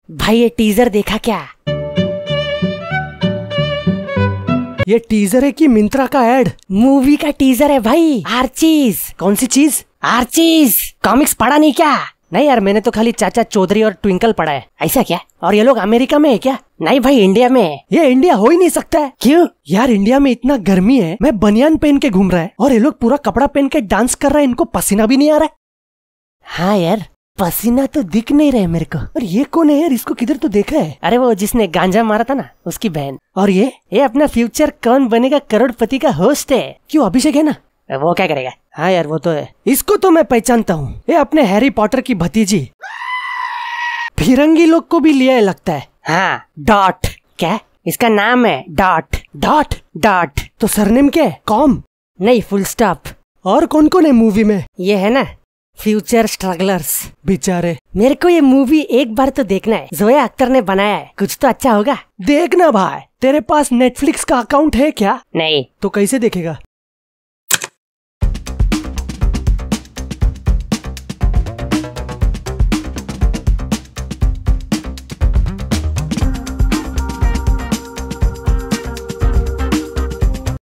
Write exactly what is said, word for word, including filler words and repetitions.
भाई ये टीजर देखा क्या? ये टीजर है कि मिंत्रा का एड? मूवी का टीजर है भाई। आर्चीज। कौन सी चीज? आर्चीज। कॉमिक्स पढ़ा नहीं क्या? नहीं यार, मैंने तो खाली चाचा चौधरी और ट्विंकल पढ़ा है। ऐसा क्या? और ये लोग अमेरिका में है क्या? नहीं भाई, इंडिया में है। ये इंडिया हो ही नहीं सकता है। क्यों? यार इंडिया में इतना गर्मी है, मैं बनियान पहन के घूम रहा है और ये लोग पूरा कपड़ा पहन के डांस कर रहा है, इनको पसीना भी नहीं आ रहा है। हाँ यार, पसीना तो दिख नहीं रहा है मेरे को। और ये कौन है यार? इसको किधर तो देखा है। अरे वो जिसने गांजा मारा था ना, उसकी बहन। और ये ये अपना फ्यूचर कौन बनेगा करोड़पति का होस्ट है। क्यों, अभिषेक है ना? वो क्या करेगा? हाँ यार वो तो है। इसको तो मैं पहचानता हूँ, ये अपने हैरी पॉटर की भतीजी फिरंगी लोग को भी लिया है लगता है। हाँ, डॉट। क्या इसका नाम है? डॉट। डॉट? डॉट तो सरनेम क्या है? कॉम? नहीं, फुल स्टॉप। और कौन कौन है मूवी में? ये है ना फ्यूचर स्ट्रगलर्स। बेचारे। मेरे को ये मूवी एक बार तो देखना है। जोया अख्तर ने बनाया है, कुछ तो अच्छा होगा। देखना भाई। तेरे पास नेटफ्लिक्स का अकाउंट है क्या? नहीं। तो कैसे देखेगा?